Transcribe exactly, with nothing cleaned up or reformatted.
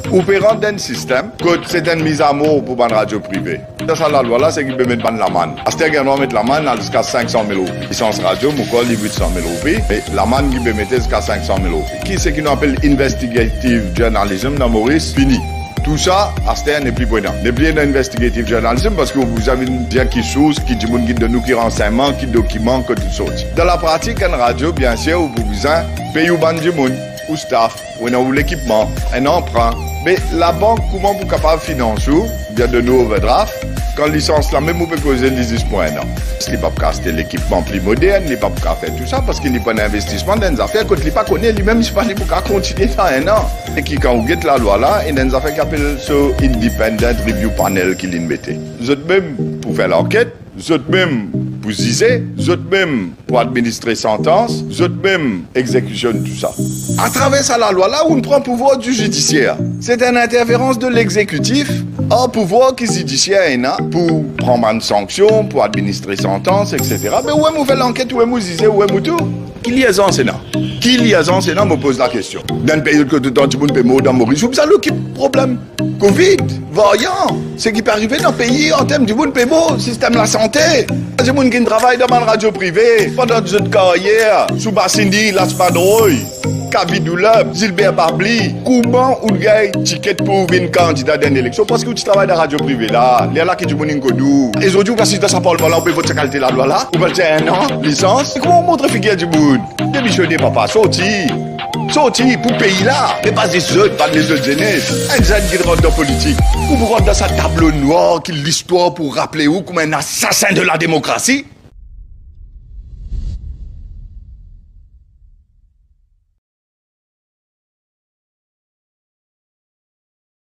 Ou peut rendre un système que c'est une mise à mort pour une radio privée. Dans ça, la loi là, c'est qu'il peut mettre la manne. À ce moment, mettre la manne jusqu'à cinq cent mille roupies. Licence radio, mon col, huit cent mille roupies. Et la manne qui peut mettre jusqu'à cinq cent mille roupies. Qui c'est qui nous appelle investigative journalism dans Maurice? Fini. Tout ça, à ce n'est plus prenant. N'est plus d'investigative journalism parce que vous avez bien qui source, qui dit de nous, qui renseignements, qui documents, que tout sortes. Dans la pratique, en radio, bien sûr, vous vous en payez au ban du monde, ou staff, ou l'équipement, un emprunt. Mais la banque, comment vous êtes capable de financer, bien de nos overdrafts, quand licence là même vous pouvez causer dix points. Il n'est pas pour acheter l'équipement plus moderne, il n'est pas pour faire tout ça parce qu'il n'est pas d'investissement dans des affaires. Quand il n'est pas connu, lui-même, il n'est pas pour continuer dans un an. Et qui, quand vous guettez la loi là, il y a des affaires qui appellent ce Independent Review Panel qu'il y mettait. Vous êtes même pour faire l'enquête, vous êtes même pour juger, vous êtes même pour administrer sentence, vous êtes même exécution tout ça. À travers ça, la loi là, on prend le pouvoir du judiciaire. C'est une interférence de l'exécutif en pouvoir qui judiciaire pour prendre une sanction, pour administrer sentence, et cetera. Mais où est-ce qu'on fait l'enquête, où est-ce qu'on juge, où est-ce qu'on tout? Qui liaison en Sénat? Qui liaison en Sénat me pose la question. Dans le pays que tout le monde peut mourir dans Maurice, vous savez le problème? Covid, variant, c'est qui peut arriver dans le pays en termes du monde peut mourir, système de la santé. Il y a des gens qui travaillent dans une radio privée, pendant deux carrière, sous Bassindi, Las Padroy. Kabidoula, Gilbert Babli, comment ou gars ticket pour une candidat d'une élection parce que tu travailles dans la radio privée là, il y a là qui du monde inconnu. Et aujourd'hui, parce que dans sa parole là, on peut voter qualité la loi là, on va dire un an, licence. Et comment on montre figure du monde? Démissionner papa, sorti. Sorti pour pays là, mais pas des autres, pas des autres jeunesse. Un jeune qui rentre dans politique, ou vous rentre dans sa tableau noir, qui l'histoire pour rappeler où comme un assassin de la démocratie.